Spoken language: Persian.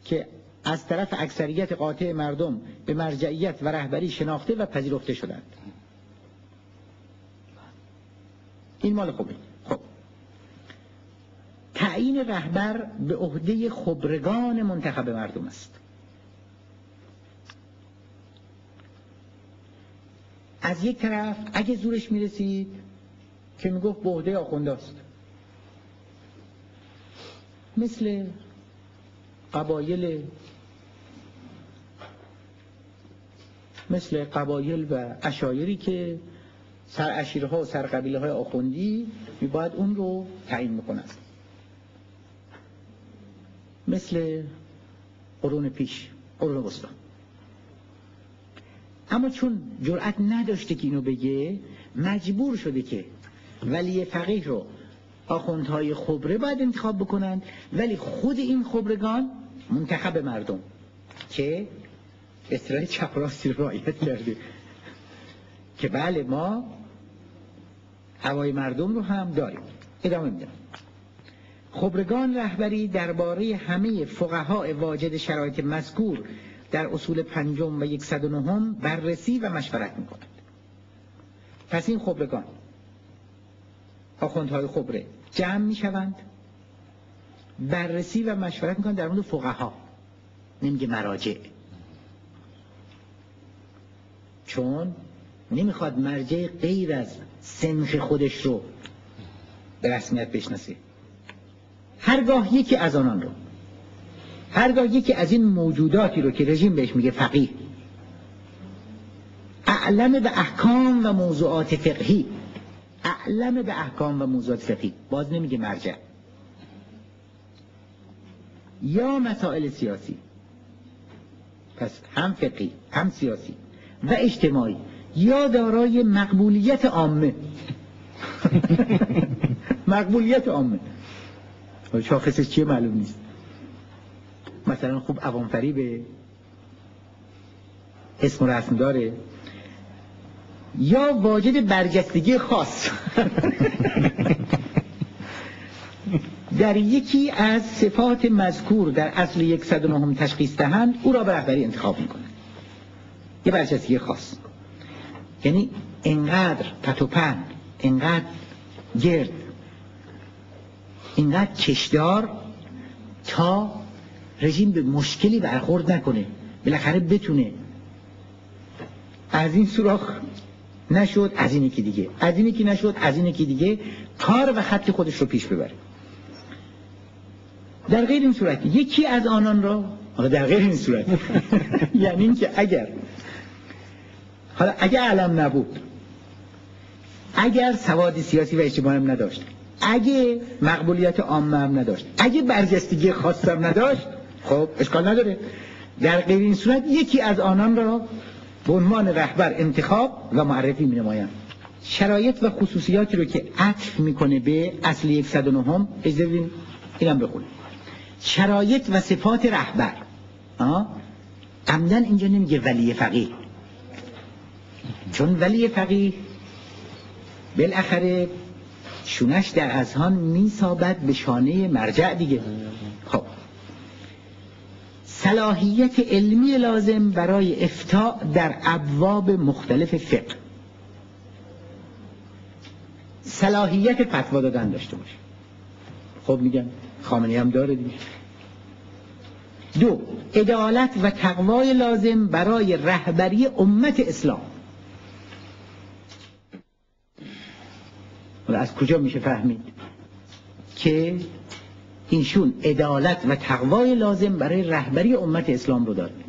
که از طرف اکثریت قاطع مردم به مرجعیت و رهبری شناخته و پذیرفته شدند. این مال خوبه. خب تعیین رهبر به عهده خبرگان منتخب مردم است. از یک طرف اگه زورش میرسید که میگفت به عهده آخونده است، مثل قبایل و عشایری که سرعشیرها و سرقبیله های آخوندی میباید اون رو تعیین میکنند، مثل قرون پیش، قرون وسطی. اما چون جرأت نداشته که اینو بگه، مجبور شده که ولی فقیه رو آخوندهای خبره باید انتخاب بکنند، ولی خود این خبرگان منتخب مردم که اصطلاح چپ راستی رو رعایت کرده که بله ما هوای مردم رو هم داریم. ادامه میدم. خبرگان رهبری درباره همه فقها واجد شرایط مذکور در اصول 5 و 109 بررسی و مشورت میکنند. پس این خبرگان، آخوندهای خبره، جمع میشوند، بررسی و مشورت میکنند در مورد فقها، نمیگه مراجع، چون نمیخواد مرجع غیر از سنخ خودش رو به رسمیت بشناسه. هرگاه یکی از آنان رو، هرگاه یکی از این موجوداتی رو که رژیم بهش میگه فقیه، اعلم به احکام و موضوعات فقهی، اعلم به احکام و موضوعات فقهی، باز نمیگه مرجع، یا مسائل سیاسی، پس هم فقهی هم سیاسی و اجتماعی، یا دارای مقبولیت عامه مقبولیت عامه، شاخصش چیه معلوم نیست، مثلا خوب عوامفری به اسم و رسم داره، یا واجد برجستگی خاص در یکی از صفات مذکور در اصل 109 تشخیص دهند، او را به رهبری انتخاب میکنند. یه برجستگی خاص، یعنی انقدر پتوپن، انقدر گرد، انقدر کشدار تا رژیم به مشکلی برخورد نکنه، بالاخره بتونه از این سوراخ نشد از این یکی دیگه، از این یکی نشد از این یکی دیگه، کار و خط خودش رو پیش ببره. در غیر این صورت یکی از آنان را، حالا در غیر این صورت یعنی این که اگر، حالا اگر علم نبود، اگر سواد سیاسی و اجتماعی هم نداشت، اگه مقبولیت عامه هم نداشت، اگه برجستگی خاص هم نداشت، خب اشکال نداره. در غیر این صورت یکی از آنان را به عنوان رهبر انتخاب و معرفی می نمایند. شرایط و خصوصیاتی رو که عطف میکنه به اصل 109، اجازه بدین اینم بخونیم. شرایط و صفات رهبر، عمدن اینجا نمیگه ولی فقیه، چون ولی فقیه بالاخره شونش در اذهان میسابد به شانه مرجع دیگه. خب صلاحیت علمی لازم برای افتاء در ابواب مختلف فقه، صلاحیت فتوا دادن داشته باشه. خب میگن خامنه‌ای هم داره دیگه. 2. عدالت و تقوای لازم برای رهبری امت اسلام. ولی از کجا میشه فهمید که اینشون عدالت و تقوای لازم برای رهبری امت اسلام رو داره؟